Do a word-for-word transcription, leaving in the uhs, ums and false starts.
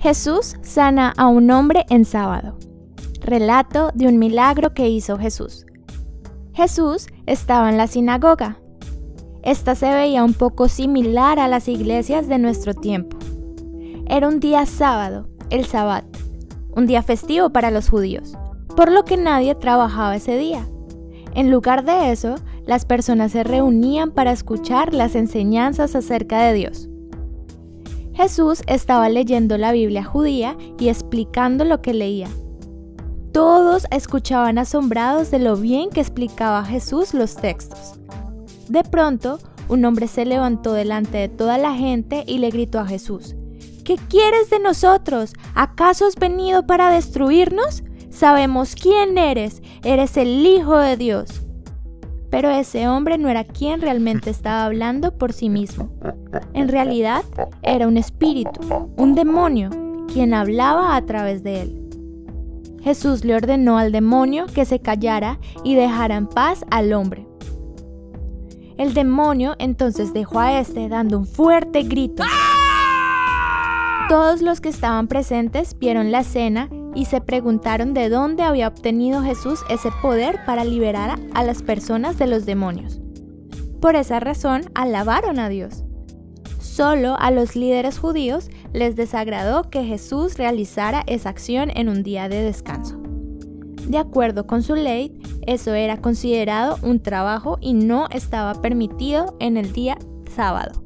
Jesús sana a un hombre en sábado. Relato de un milagro que hizo Jesús. Jesús estaba en la sinagoga. Esta se veía un poco similar a las iglesias de nuestro tiempo. Era un día sábado, el Sabbat, un día festivo para los judíos, por lo que nadie trabajaba ese día. En lugar de eso, las personas se reunían para escuchar las enseñanzas acerca de Dios. Jesús estaba leyendo la Biblia judía y explicando lo que leía. Todos escuchaban asombrados de lo bien que explicaba Jesús los textos. De pronto, un hombre se levantó delante de toda la gente y le gritó a Jesús: ¿Qué quieres de nosotros? ¿Acaso has venido para destruirnos? Sabemos quién eres, eres el Hijo de Dios. Pero ese hombre no era quien realmente estaba hablando por sí mismo. En realidad, era un espíritu, un demonio, quien hablaba a través de él. Jesús le ordenó al demonio que se callara y dejara en paz al hombre. El demonio entonces dejó a este dando un fuerte grito. Todos los que estaban presentes vieron la escena y se preguntaron de dónde había obtenido Jesús ese poder para liberar a las personas de los demonios. Por esa razón, alabaron a Dios. Solo a los líderes judíos les desagradó que Jesús realizara esa acción en un día de descanso. De acuerdo con su ley, eso era considerado un trabajo y no estaba permitido en el día sábado.